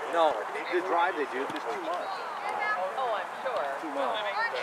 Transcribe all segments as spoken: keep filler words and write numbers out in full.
No, the drive they do is too much. Oh, I'm sure. Too much.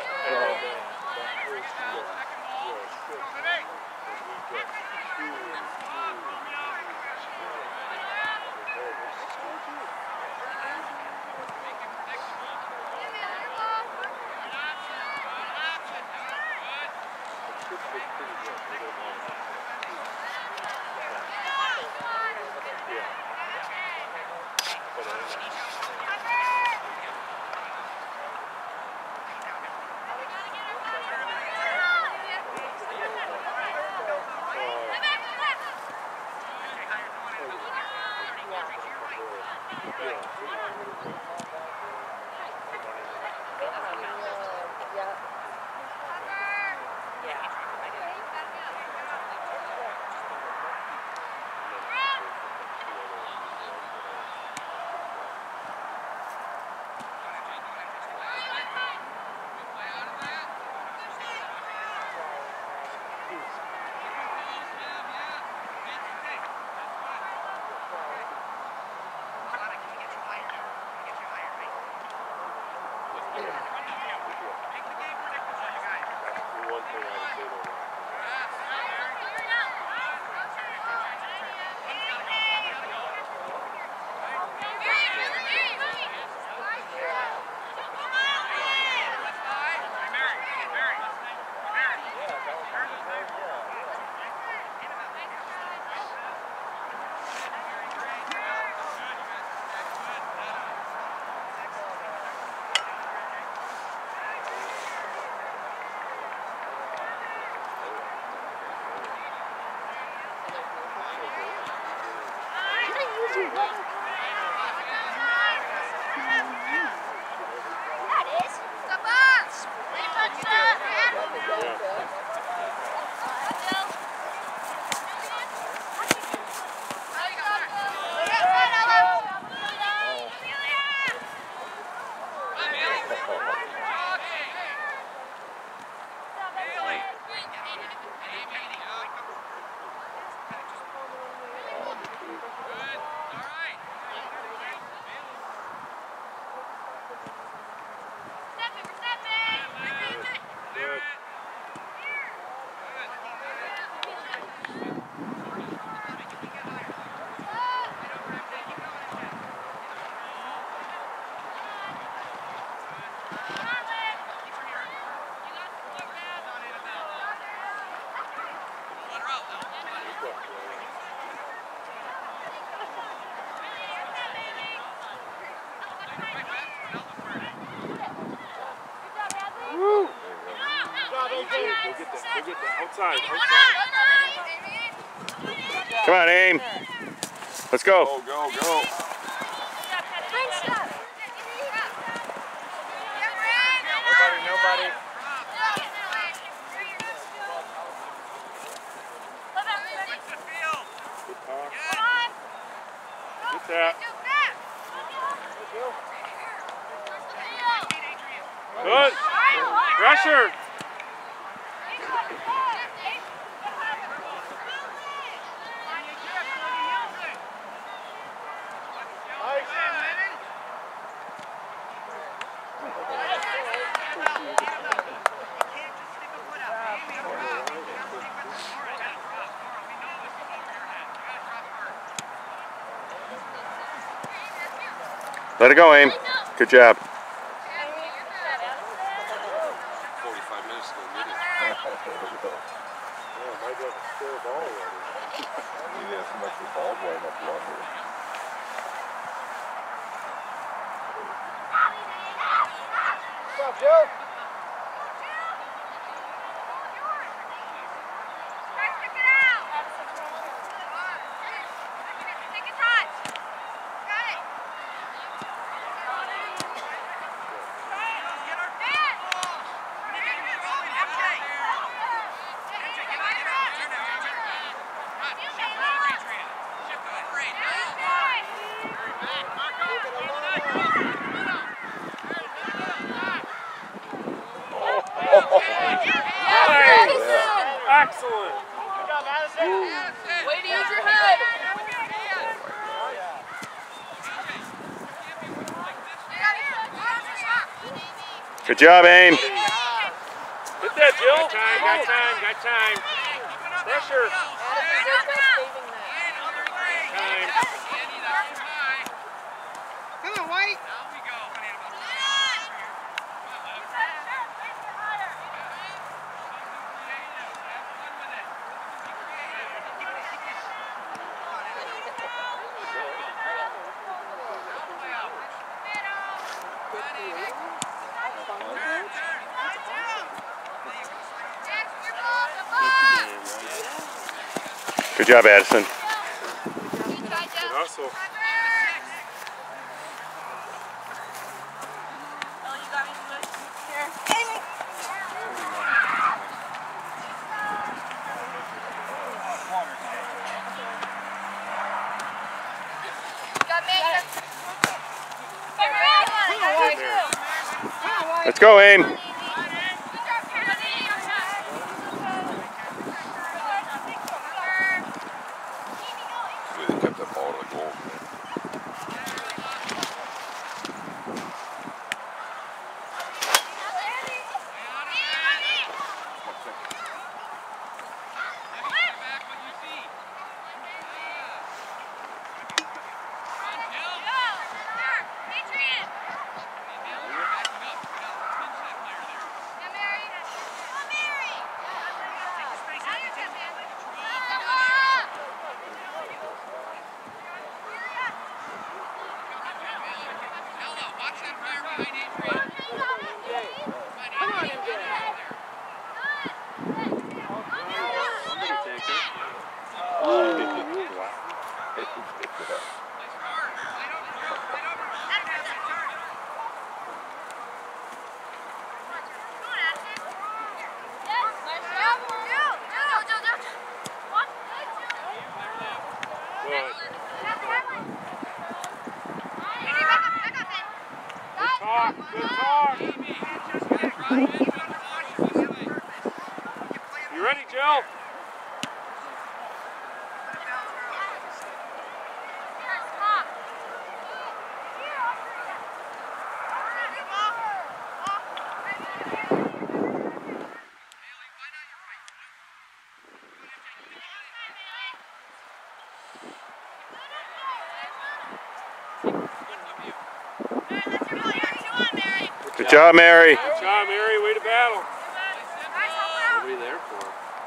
Outside, outside. Come on, aim. Let's go. Go, go, go. Nobody, nobody. Get that. Good. Pressure. Let it go, aim. Good job. forty-five minutes to get it. Yeah, might have a spare ball already. Yeah, so much the ball blowing up longer. What's up, Joe? Good job, Aim. Hit that, Jill. Got time, got time, got time. Pressure. Time. Come on, White. Good job, Addison. Good hustle. Let's go, Aim. They kept that ball to the goal. Talk, good talk. You ready, Jill? Good job, Mary. Good job, Mary. Way to battle. What are we there for?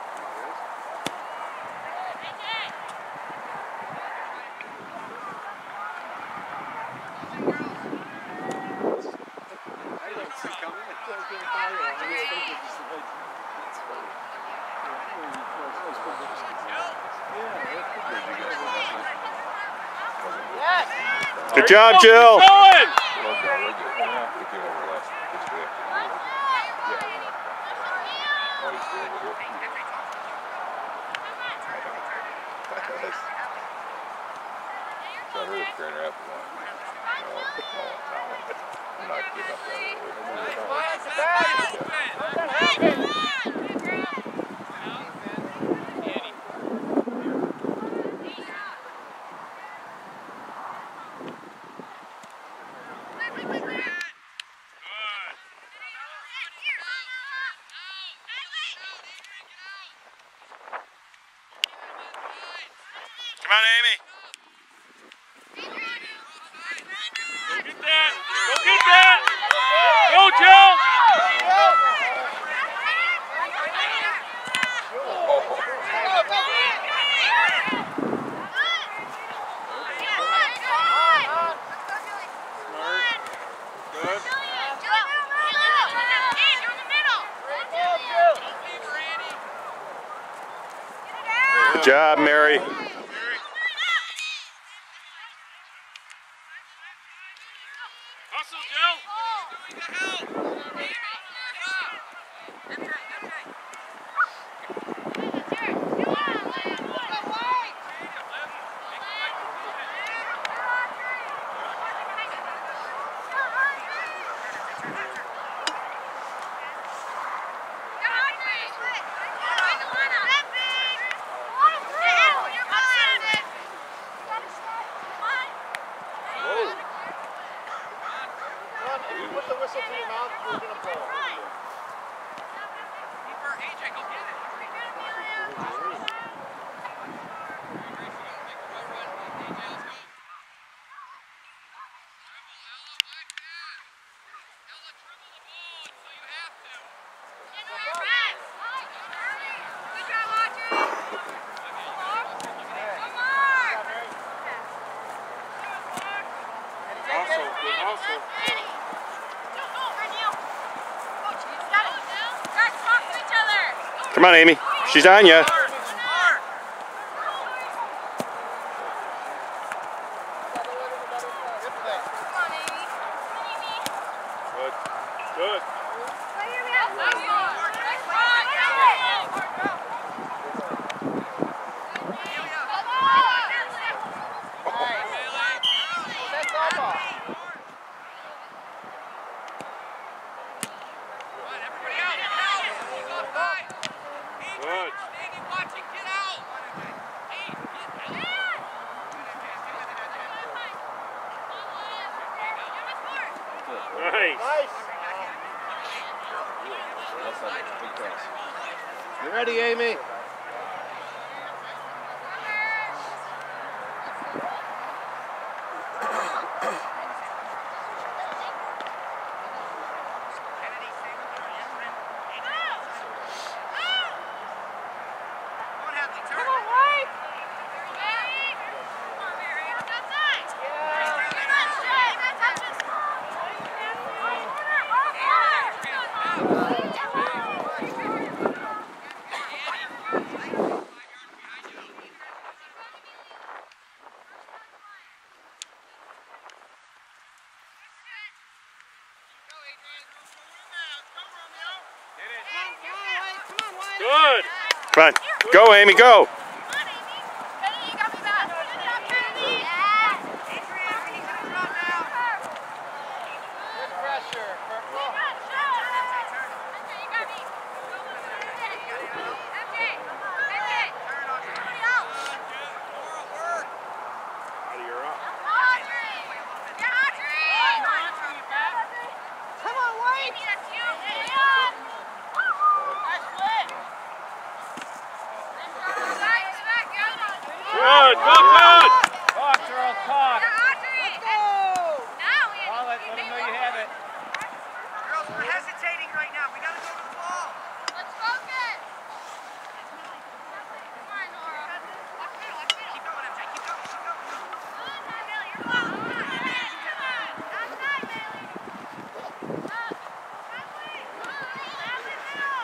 Good job, Jill. They came over last yesterday. Got her a trainer after that. I'm not giving up Come on, Amy. Go get that. Go get that. Go, Jill. Good job, Mary. Hustle, Joe. also. Come on, Amy. She's on ya. Good. Good. Good. Nice. You ready, Amy? Good. Come on. Go, Amy, go. Good, good, good. Talk, girl, talk. Let's go! Call it, let them know you have it. Girls, we're hesitating right now. We gotta go to the ball. Let's focus! Come on, Nora. Watch middle, watch middle. Keep going, M J. Keep going, keep going. Come on, Bailey. You're fine. Come on. Outside, Bailey. Up. Halfway. Halfway middle.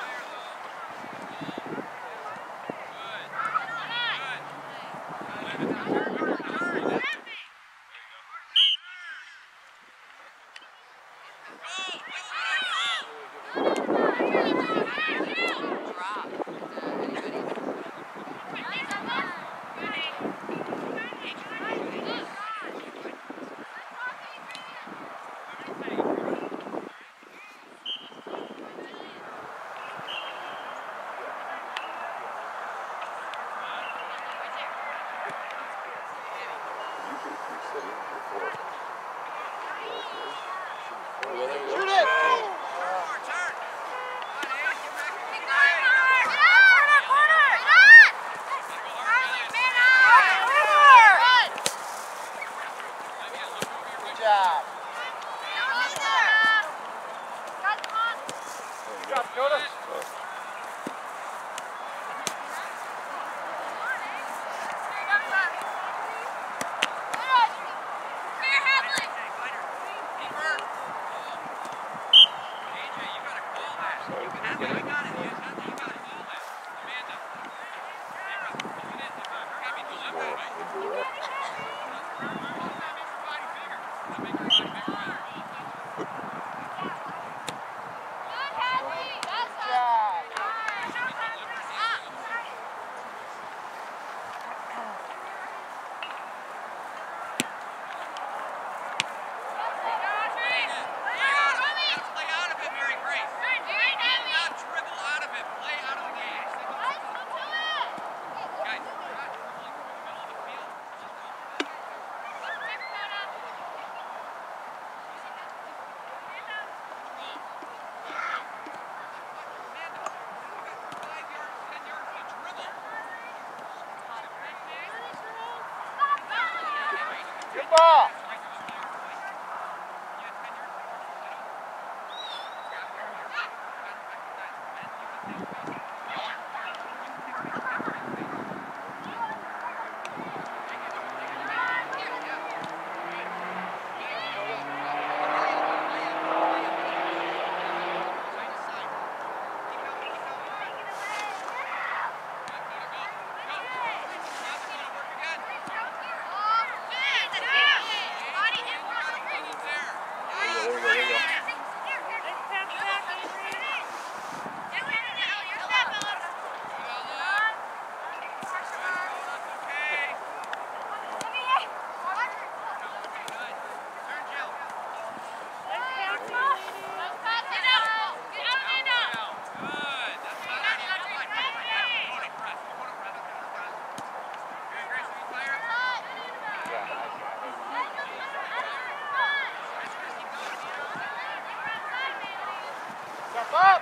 Ball. Step up!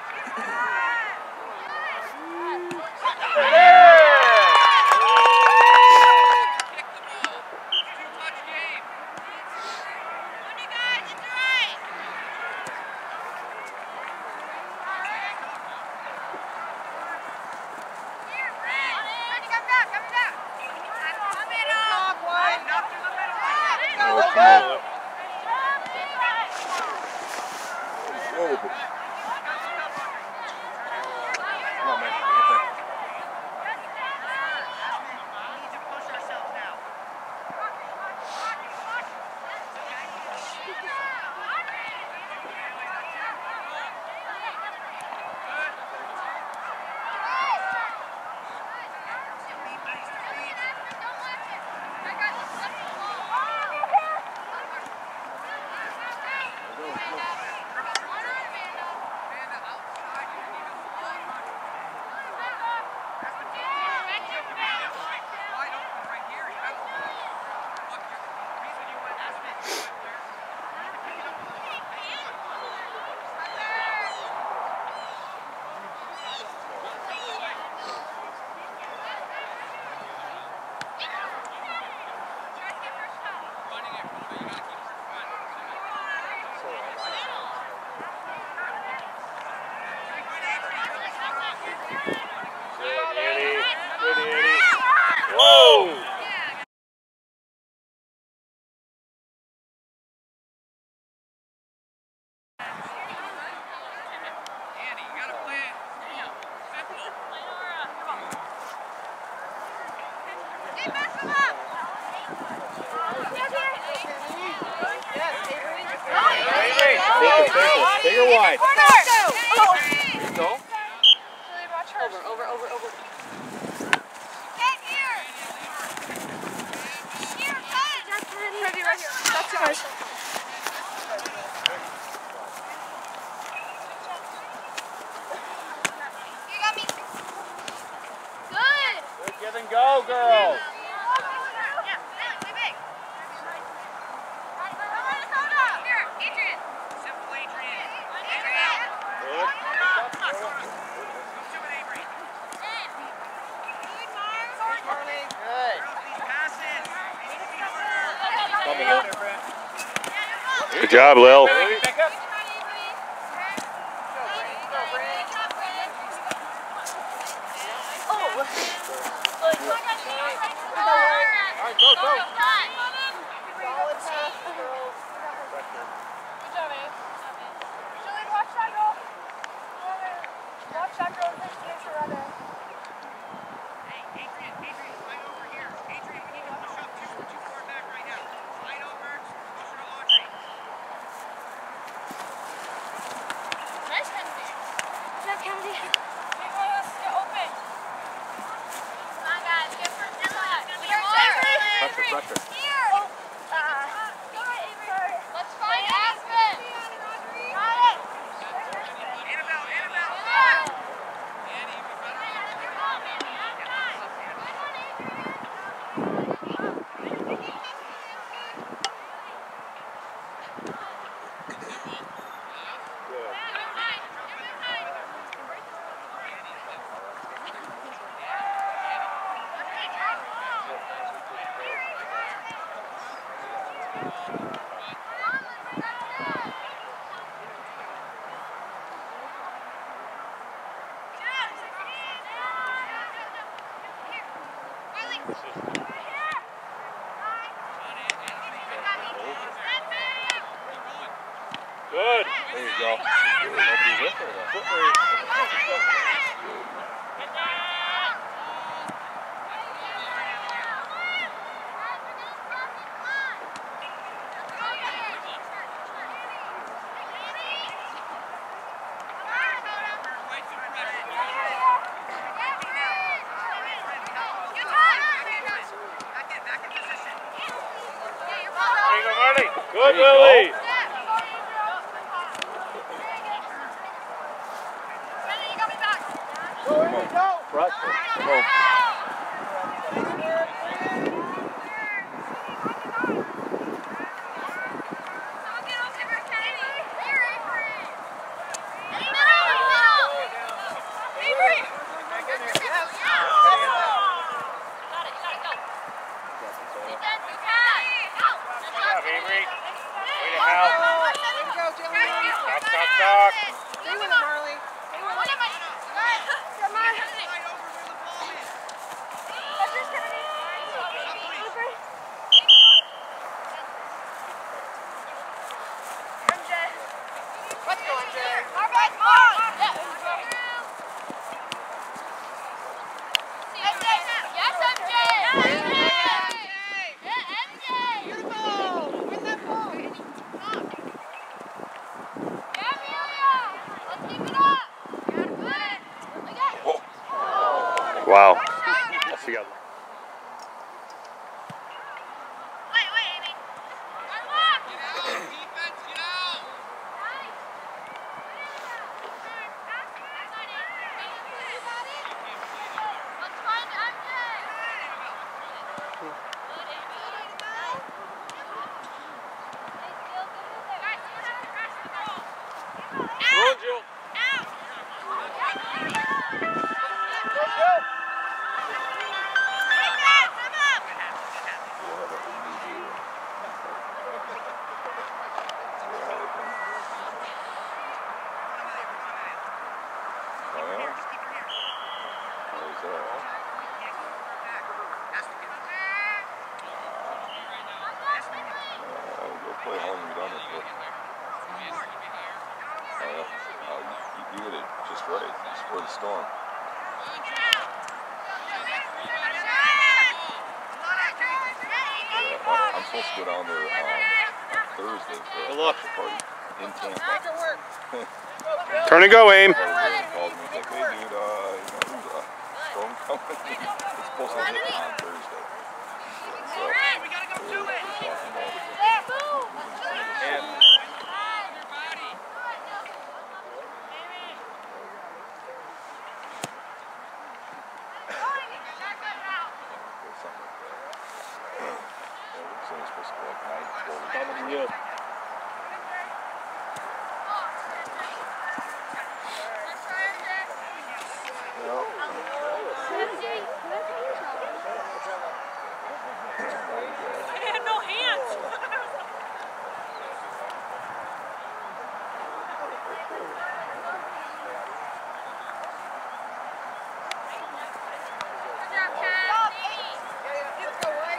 Big or wide? Go. Over, over, over, over. Get here. Here, guys. Right here, right here. That's it, guys. You got me. Good. Good give and go, girls. Yeah, way big. Here, Adrian. Simple Adrian. Adrian. Good. Good. Coming up. Good job, Lil. Pick up. All right, go, go. Hey, Adrian, Adrian, right over here. Adrian, we need to push up too, too far back right now. Slide over, push her to Audrey. Nice, Kennedy. Good, Kennedy. Come on, guys. Get for Emma. Pressure, pressure. Here. Let's find Aspen. Got it. Annabelle, Annabelle. Annie, we better. Good. There you go. Nobody with her, though. There you go, Marty. Good, Lily. Pressure. Come on. talk. Stay with him, Marley. Stay with him. Come on. Slide over where the ball is. That's just gonna be over. M J. Let's go, M J. All right, on. Yeah. M J. Yes, M J. M J. Yeah, M J. Get the ball. Win that ball. Yeah, Amelia. Let's keep it up. Good. Again. Wow. She got. Wait, wait, Amy. Run walk. Get out, defense, get out. Let's find M J. Good, Amy. Guys, you have to rush the ball. Go on, Jill. Out. Oh, yeah? Where's that? Uh, go play home and get on with it. Oh, yeah. Oh, you, you did it just right. Just for the storm. Yeah, I'm, I'm supposed to go down there um, Thursday for a Good luck. bachelor party in Tampa. Make it work. Turn and go, aim. Called me and called me. He's like, hey, dude, uh, you know, there's a storm coming. It's supposed to hit on Thursday. So, We gotta go do it. talking about it. And Something like that. Yeah, it's only supposed to be like nine, twelve. coming to you. I had no hands. Let's go, White.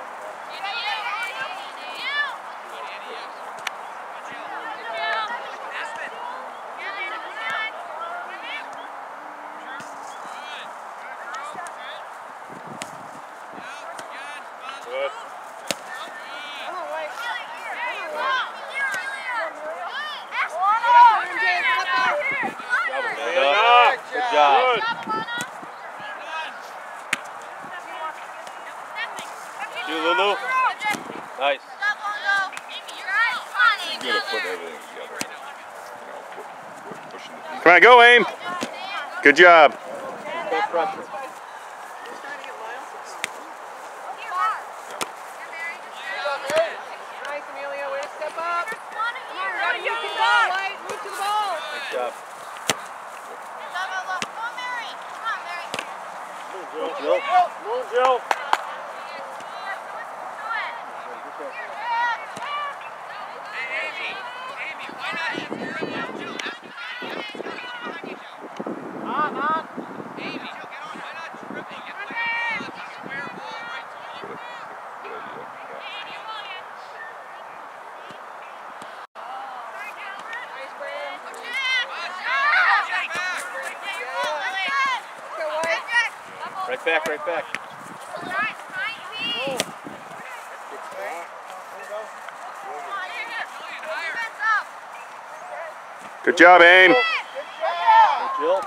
Good. Come on, White. Good enough. Good job. Good. You, Lulu. Nice. You gotta put everything together. You know, put, put, pushing the defense. Come on, go, aim. Good job. Good pressure. Nice, Amelia. Way to step up. Come on, gotta move to the ball, White. Move to the ball. Good job. Jill. Jill. Come on, Jill. Hey, Amy. Amy, why not hit the real well, Jill? Ask the guy. Ask the guy behind you, Jill. On, on. Amy, Jill, get on. Why not dribble? Get the ball. It's a square ball right to you. Good, good idea. Yeah. Nice, Brandon. Come on, Jill. Jake, back. Let's go, White. Right back, right back. Good job, aim. Good, Jill.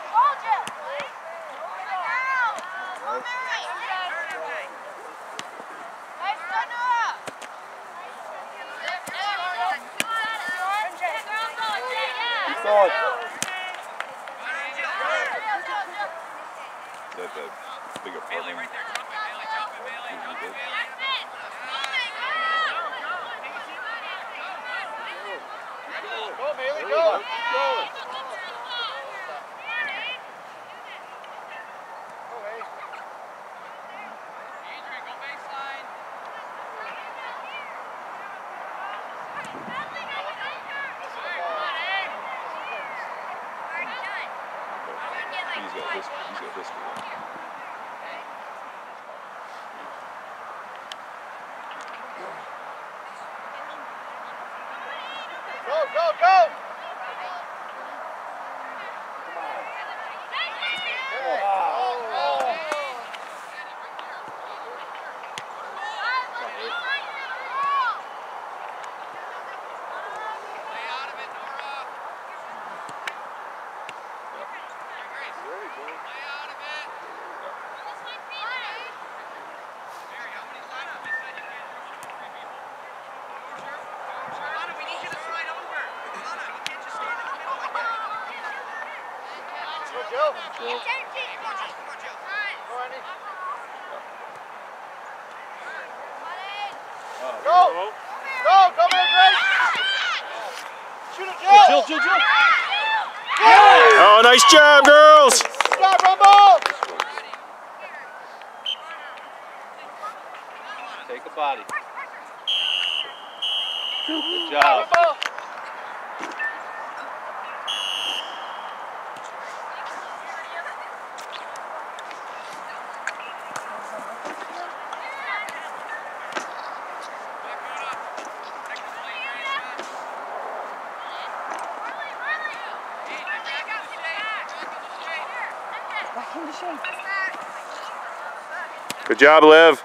Keep going. Is that that big Bailey, apartment? right there. Jump it, Bailey. Jump it, Bailey. Jump it, Bailey. Go, Bailey, go. Keep going. history. He's got history. Go, go, go! Joe. Joe. Go! Go! Come in, Grace! Shoot it, Joe! Jill, Jill, Jill. Oh, nice job, girls. Good job, Rumble! Take a body. Good job. Rumble! Good job, Liv.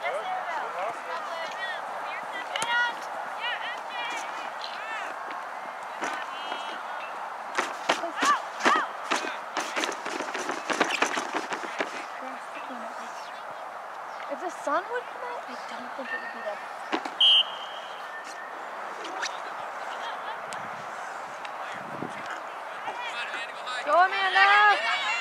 If the sun would come out, I don't think it would be that bad. Go, Amanda!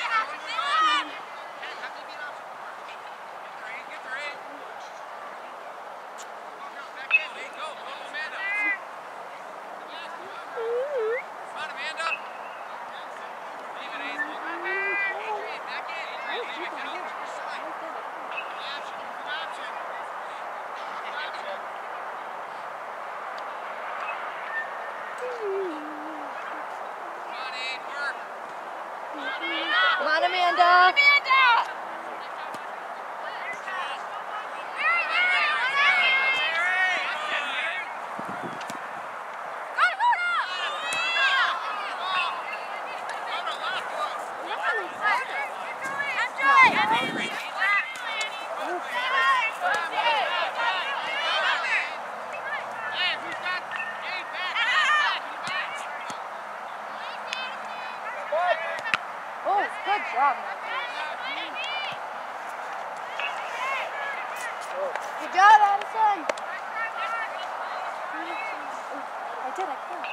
Come on, Amanda! Amanda! Oh, good job, good job, Addison. I did, I can't.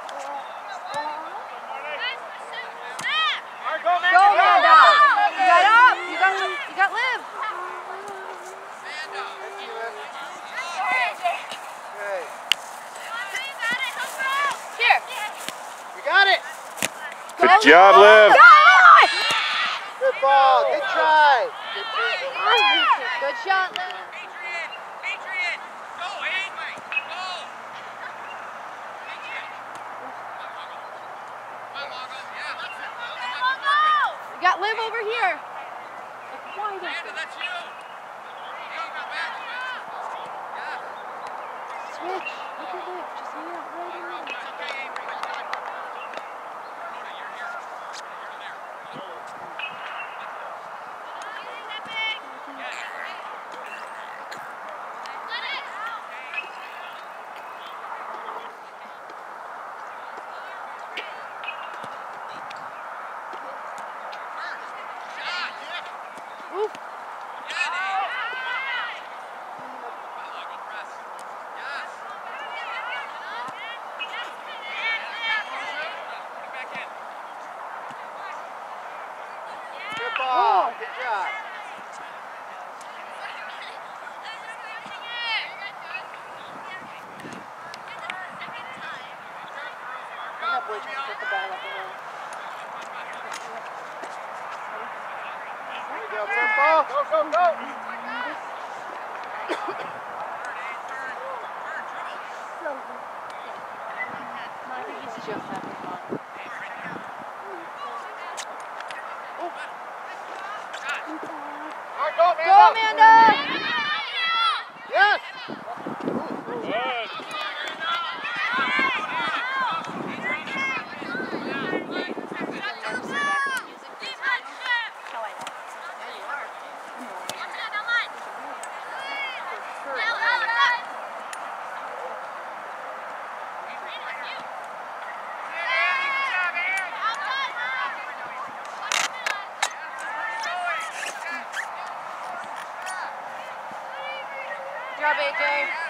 Go, Amanda! Go, Amanda! You got up! You got, you got Liv! Okay. Here! You got it! Good job, Liv. Good ball, good try! Good shot, Liv. Adrian! Adrian! Go, Adrian! Go! Adrian! Come on, Margo. Yeah, that's it. You got Liv over here. Like, why don't Amanda, that's you! Go, go back. Yeah. switch? Look at Liv. Just hang out right in there. It's okay, Adrian. Rhoda, you're here. You're there. Oof. Good ball, good job. Put the ball up there. There you go, turn ball. Go, go, go. I think he's just having fun. Go, Amanda! Yes! Good job, A J.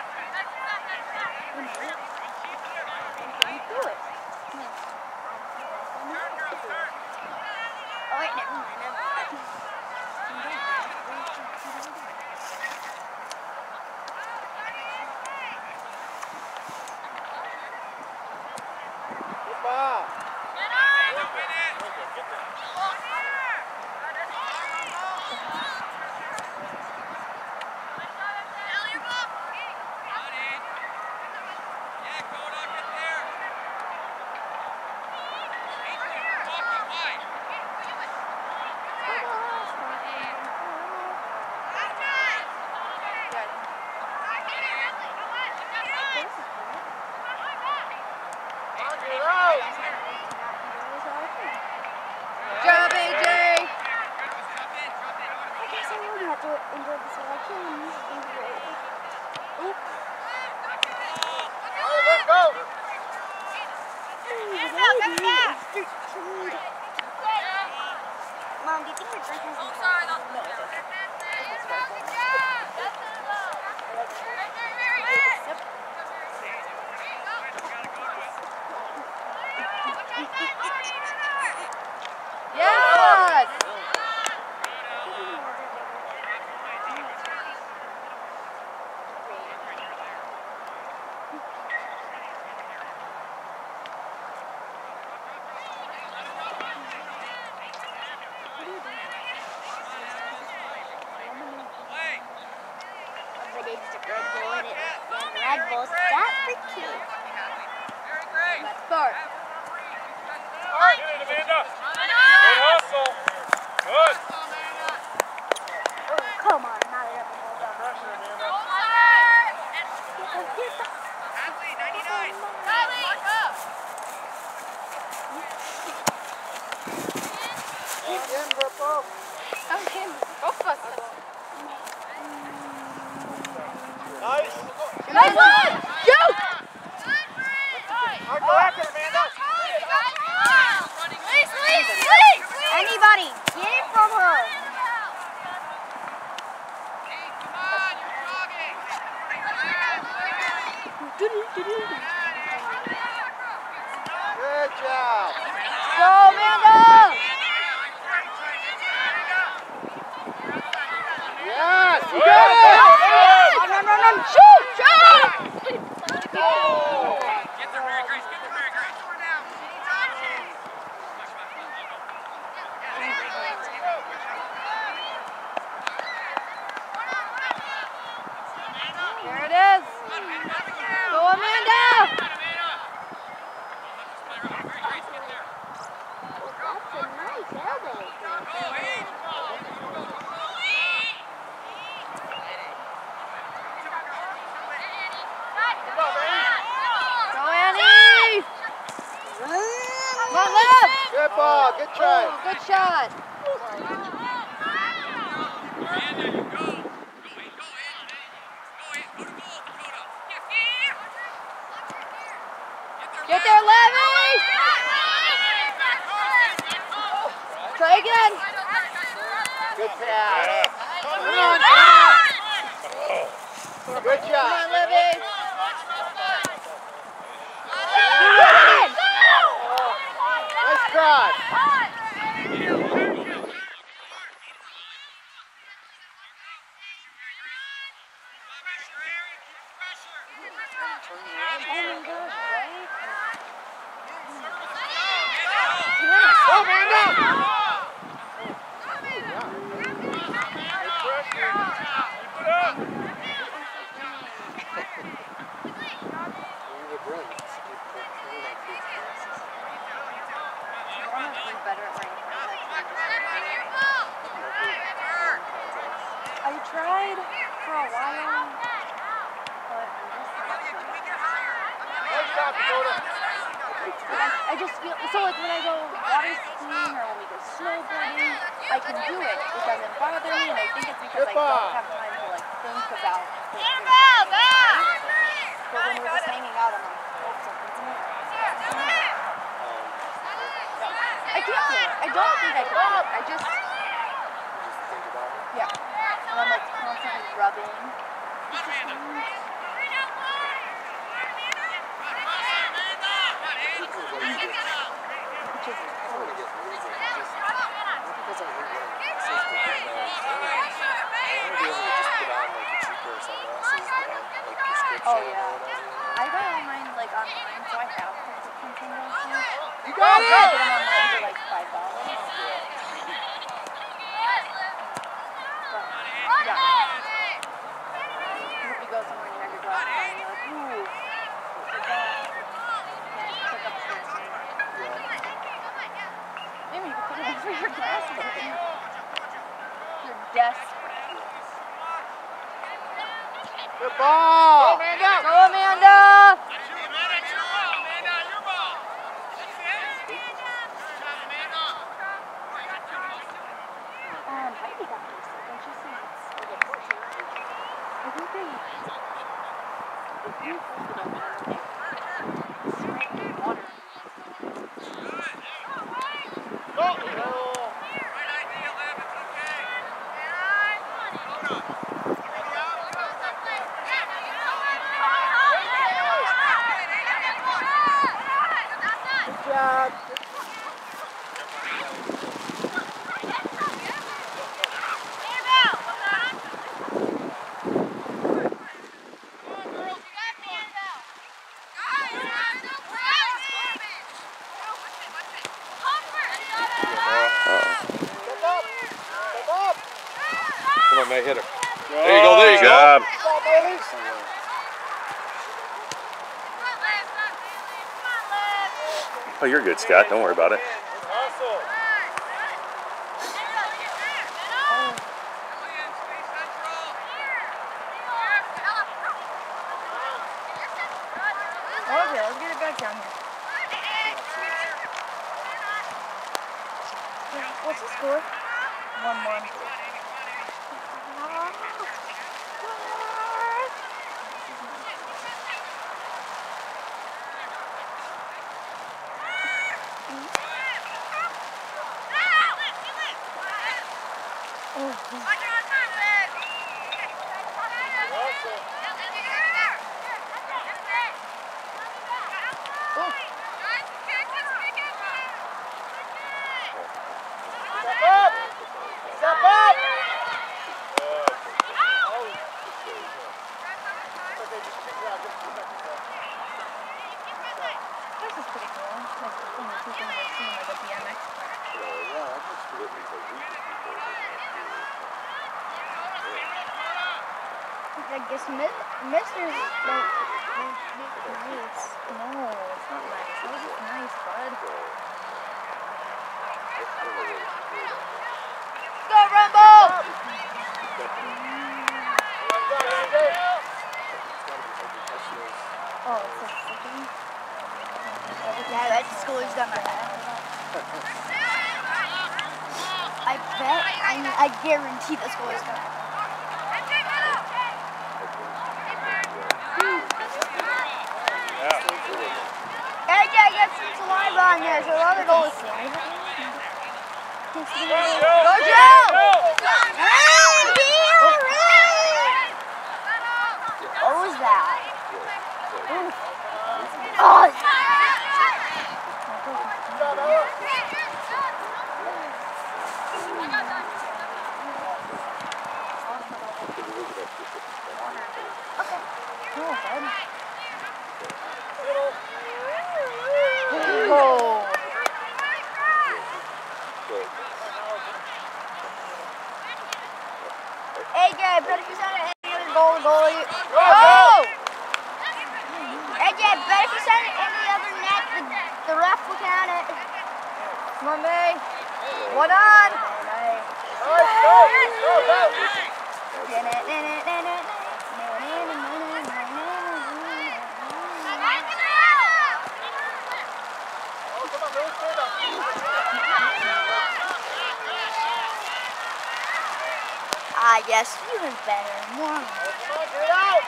Oh, wait, never mind. Never mind. Good ball. Good job, A J. I guess I will have to enjoy this while I can. Enjoy it. Oop. Let's go. Ooh, the baby is thirteen. Mom, do you think we're drinking some sorry, no, no. Yes! Everybody's just Red Bull in it. And Red Bull's that for kids. Let's start. Get it, Amanda. Good hustle. Good. Oh, come on, now they're up and hold Pressure, Amanda. Hadley, ninety-nine. In, Purple. Okay, both of us. Nice. Nice one! Shoot! Hard go after, Amanda. Anybody, get it from her. Good job. Go, Amanda! Yes. Go! Run, run, run, run! Shoot! Shoot! Get there, Mary Grace. Get there, Mary Grace. There it is. Go, Amanda! That's a nice elbow. Go, Annie! Come on, left! Good ball. Good try. Oh, good shot. Get there, Levy! Try again. Good pass. Come on. Good Come job. on, Levy. Nice cross. Go, Amanda. Better at running. I I just feel so like when I go water skiing or when we go snowboarding, I can do it. It doesn't bother me, and I think it's because I don't have time to like think about the things happening, right? But when we're just hanging out, I'm like, oh, something's in there. I can't feel it. I don't think I can feel it. I just, yeah. And I'm like constantly rubbing. It's just weird. Oh yeah. I got all mine like online, so I have prescription sunglasses. You got it! I get them online for like five dollars. But, yeah. If you go somewhere and you have your glasses on, you're like, ooh, what's that? Pick up the maybe you could put it over your glasses if you're desperate. Good ball! Go, Amanda! Go, Amanda! Um, Heidi got this. Don't you see it's I think they if you hold it up and they spray water. Good job. Come on, May, hit her. There you go, there you Good job. go. Oh, you're good, Scott. Don't worry about it. Okay, let's get it back down here. What's the score? One one. This is pretty cool. Like one of the two things I've seen, like a B M X track. I guess Mister's like, nice. No, it's not nice. That was just nice, bud. Go, Rumble! Oh, it's like slipping. Yeah, that school's got my head. I bet, I mean, I guarantee the school's got my head. A J, get some saliva on there so the other goal is safe. Go, Joe! What was that? Ooh. Oh, oh. A J, bet if you send it any other goal, the goalie. Oh! A J, bet if you send it any other net, the, the ref will count it. Come on, May. One on. Yes, even better. More. Come on, get it out.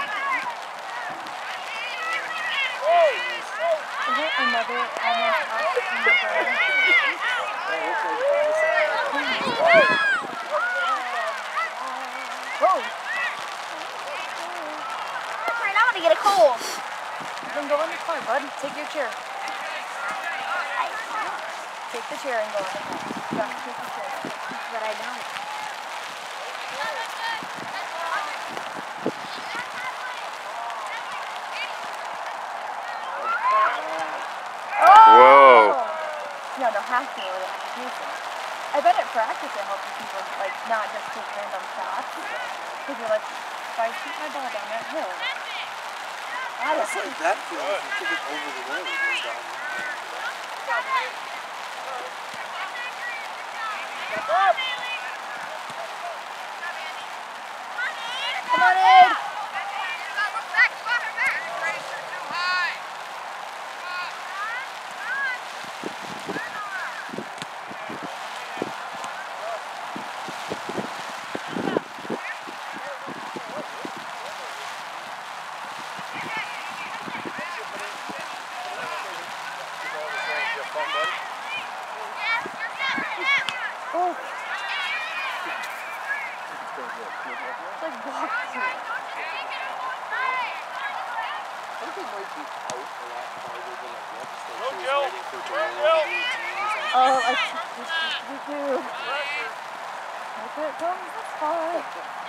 Is it another almost up in the goal? Whoa! Right now I'm gonna get a cold. Then go in the car, bud. Take your chair. Take the chair and go in the car. You have to take the chair. But I don't. Whoa. No, no, half game with an execution. I bet at practice it helps people like not just take random shots. Because you're like, if I shoot my ball down that hill, honestly. That feels like you kick it over the wall, it goes down. Step up. Come on in. Oh. It's like walk through it. I think it might be out a lot farther than it looks. Like Go, she was Joe. waiting for Go, Joel Joe. to do teams. Oh, I we do. If it comes, that's fine.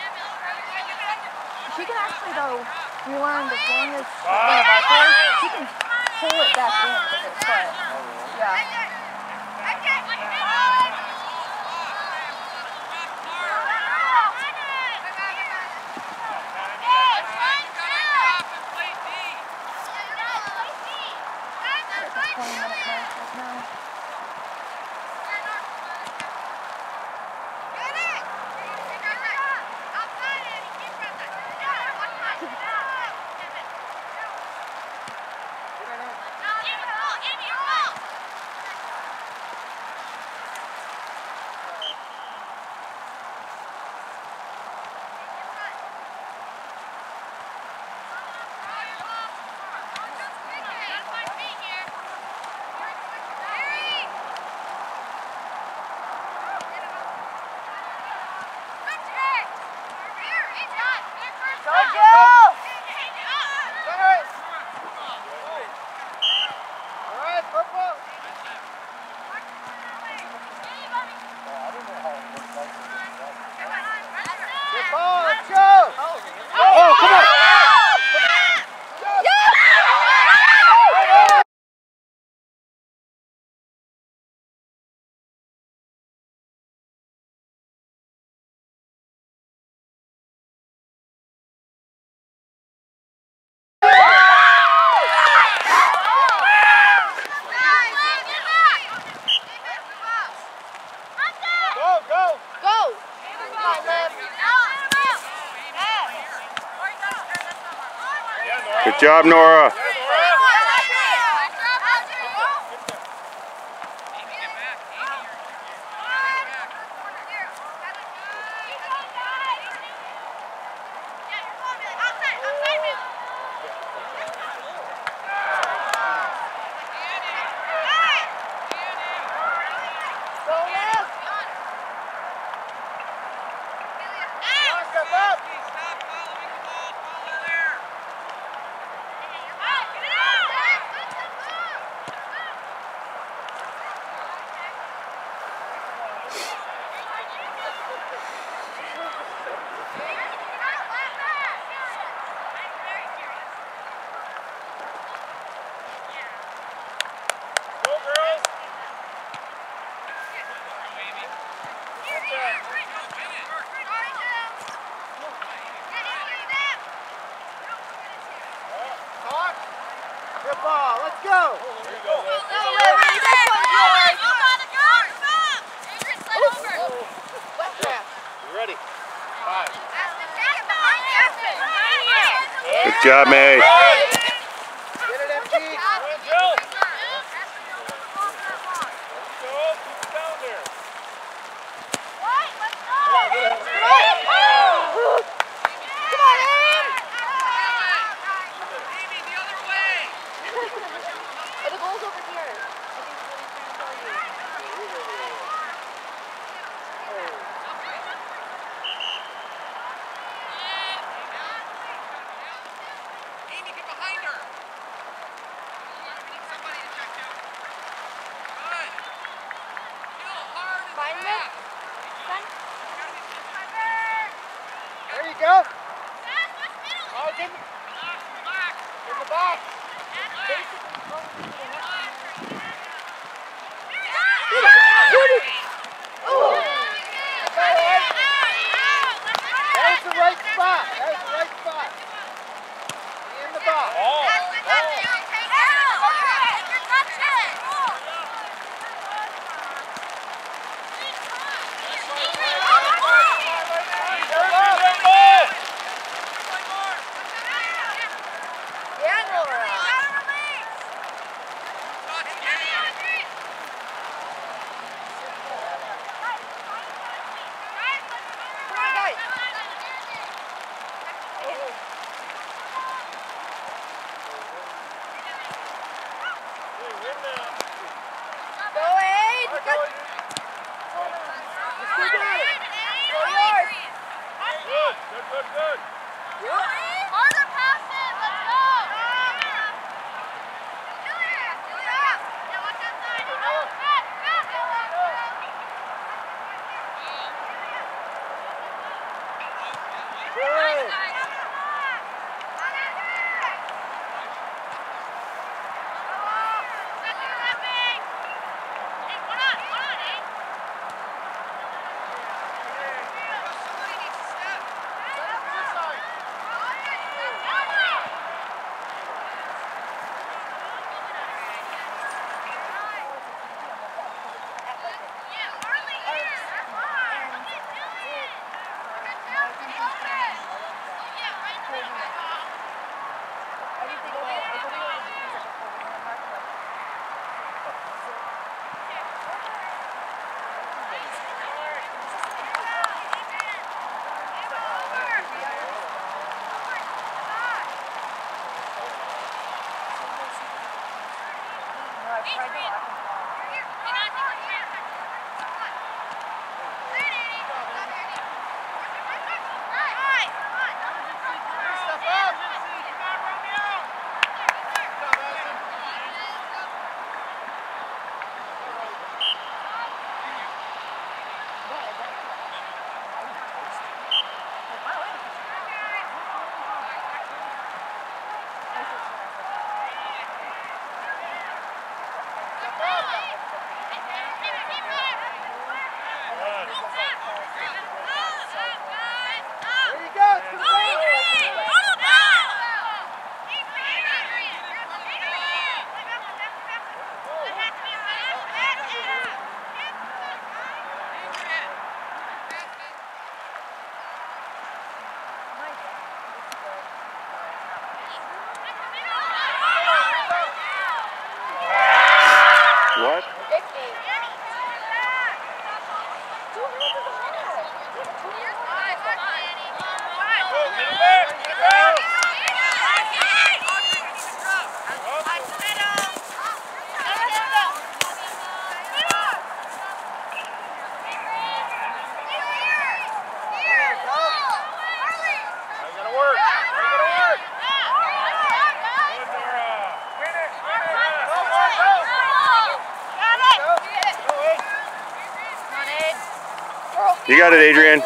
She can actually, though, we learned as long as one of our players, she can pull it back in with her foot. Yeah. twenty minute mark right now. Oh, come on! Go, go! Go! Good job, Nora. Step up! Go, girls. Talk. Good ball. Let's go. There you go, Liv. Go, Liberty. This one's yours. Left half. You ready? Five. Good job, May. Get it, M G. Come on, Jill. Go, keep it down there. Come on. In the box. That's the right spot. That's the right spot. In the box. Oh. What? You got it, Adrian.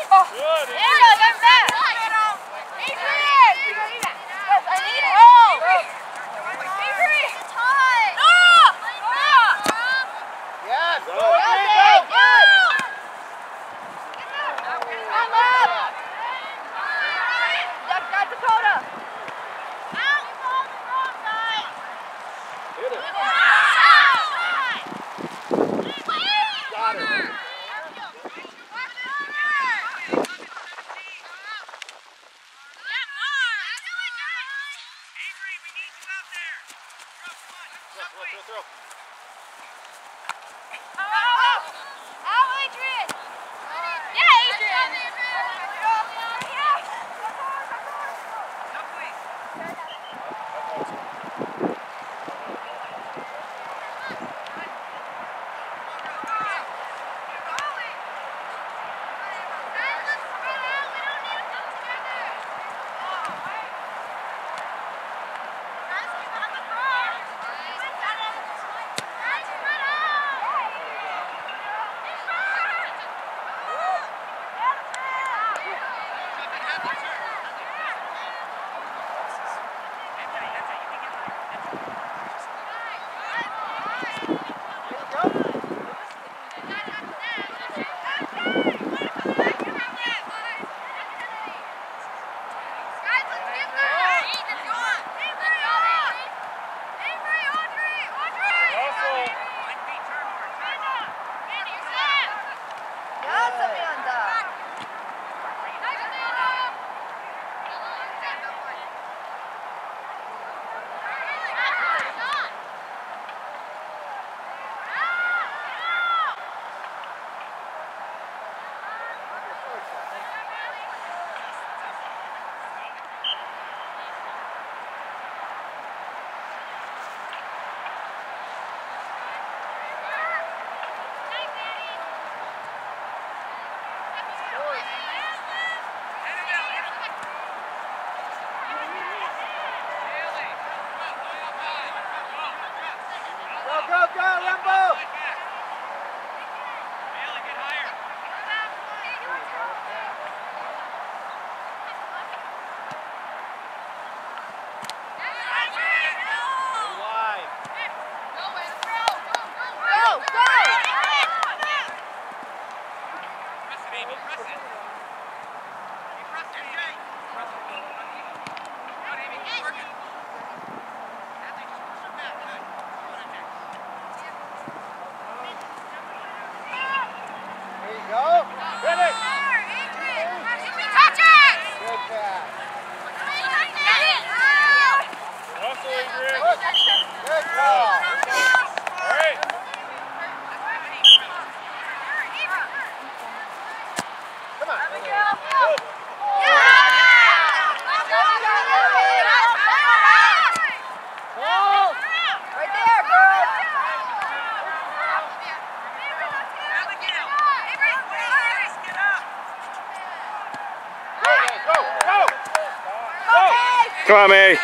Come on, May.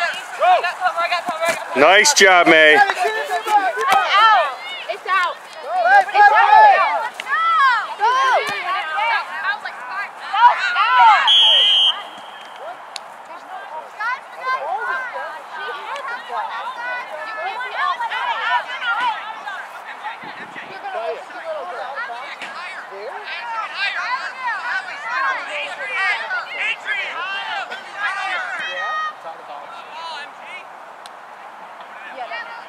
Nice job, May. It's out. It's out. It's out. Go. Yeah.